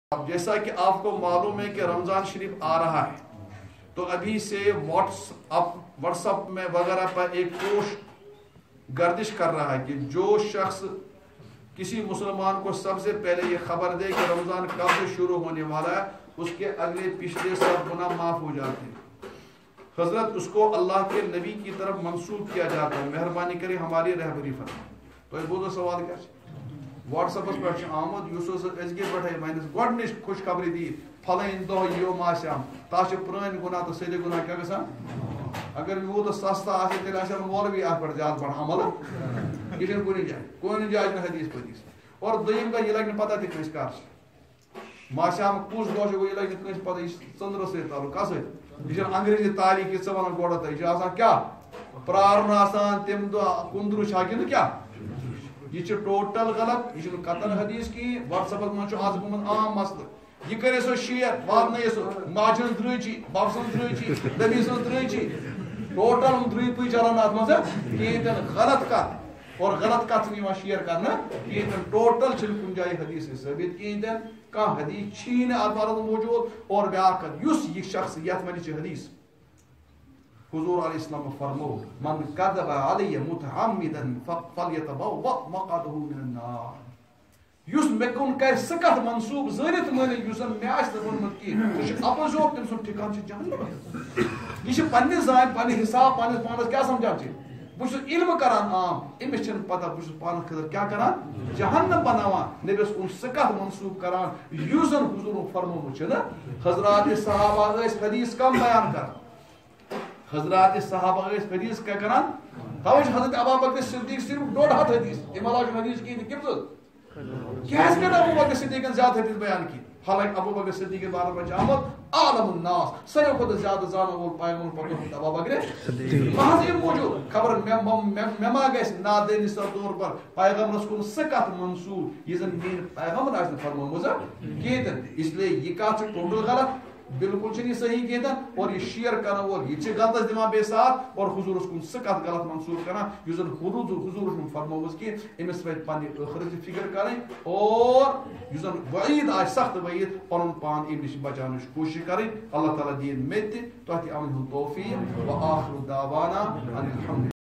اب جیسا کہ آپ کو معلوم ہے کہ رمضان شریف آ رہا ہے تو ابھی سے واٹس اپ میں وغیرہ پر ایک کوش گردش کر رہا ہے کہ جو شخص کسی مسلمان کو سب سے پہلے یہ خبر دے کہ رمضان کب سے شروع ہونے والا ہے اس کے اگلے پچھلے سب گناہ معاف ہو جاتے ہیں. حضرت اس کو اللہ کے نبی کی طرف منسوب کیا جاتا ہے. مہربانی کرے ہماری رہبری فرمائیں. تو یہ بولو سوال کیا واٹس ایپس پہ آمد ازگے پہ گۄڈنِچ خوش خبری دی پھلٲنۍ دۄہ یوم آسیام تس پرٲنۍ گناہ تو سیدے گناہ کیا گژھان اگر یوٗت سستہٕ آسہِ تیٚلہِ آسہِ ہا مولوی اتھ پٮ۪ٹھ زیادٕ پہن عمل یہ چھنہٕ کُنہِ جایہِ نہٕ حدیث پدیث. اور دوٚیِم کتھ یہِ لگہِ نہٕ پتہ تہِ کٲنٛسہِ کر چھِ ماسیام کُس دۄہ چھُ یہِ لگہِ نہٕ کٲنٛسہِ پتہ یہِ چھِ ژٔنٛدرٕ سۭتۍ تعلق کس سۭتۍ یہِ چھنہٕ انگریزی تاریخ یہِ ژٕ ونان گۄڈٕ تہٕ یہِ چھُ آسان کیٛاہ پرٛارُن آسان تمہِ دۄہ کُنٛدرٕ چھا کِنہٕ کیٛاہ یہ ٹوٹل غلط یہ قطن حدیث کی واٹس ایپس من آج گومت عام مسئلہ یہ کرے سو شیئر واتن سو ماجن درچی بابسن درچی دبی سن درچی ٹوٹل ہم دری پی چلان ات من کہین غلط کت اور غلط کت نہیں شیئر کرنا کہین ٹوٹل چھ کن جائے حدیث ثابت کہین کان حدیث چھی ات بارے موجود اور بیاکھ اس یہ شخص یت من حدیث حضور علیہ السلام فرمو من کذب علی متعمدا فلیتبوأ مقعده من النار یس مے کن کر سکت منصوب زانت مٲنِتھ یُس مے آسہِ نہٕ ووٚنمُت کینٛہہ سُہ چھُ اپوزوٹ تٔمۍ سُنٛد ٹھِکان چھُ جہنم. یہ چھُ پننہِ زانہِ پننہِ حساب پننِس پانس کیٛاہ سمجھان چھِ بہٕ چھُس علم کران عام أمِس چھنہٕ پتہ بہٕ چھُس پانس خٲطرٕ کیٛاہ کران جہنم بناوان نبیس کُن سُہ کتھ منسوٗب کران یُس زن حضورن فرمومُت چھُنہٕ. حضرات صحابہ ٲسۍ حدیث کم بیان کران حضرات صحابہ ٲسۍ حدیث کیا کران توے چھُ حضرت ابوبکر صدیق صرف 1.5 حدیث امہِ علاوٕ چھُنہٕ حدیث کِہیٖنۍ تہِ کیٛازِ کٔرۍ ابوبکر صدیقن زیادٕ حدیث بیان کی حالانکہ ابوبکر صدیق کے بارے میں آمد عالم الناس ساروی کھۄتہٕ زیادٕ زانن وول پیغمبر پتہٕ ابوبکر صدیق محض امہِ موٗجوٗب خبر مےٚ ما گژھِ نادٲنی طور پر پیغمبرس کُن سۄ کتھ منسوٗب یہِ زن میٲنۍ پیغمبر آسہِ نہٕ فرمٲومٕژ کِہیٖنۍ تہِ اس لیے یہ کتھ چھِ ٹوٹل غلط بالکل چھنہٕ یہ صحیح کہتن اور یہ شیئر کرن وول یہ غلط دِوان بیٚیہِ ساتھ اور حضورس کُن سۄ کتھ غلط منسوٗب کران یُس زن حضور چھُنہٕ فرمومٕژ کینٛہہ أمِس پزِ پننہِ ٲخرتٕچ فکر کرٕنۍ اور یُس زن وعیٖد آسہِ سخت وعیٖد پنُن پان امہِ نِش بچاونٕچ کوٗشش کرٕنۍ. اللہ تعالیٰ دِیِن مےٚ تہِ تۄہہِ تہِ عملہِ ہُنٛد توفیٖق وآخر دعوانا ان الحمدُللہ.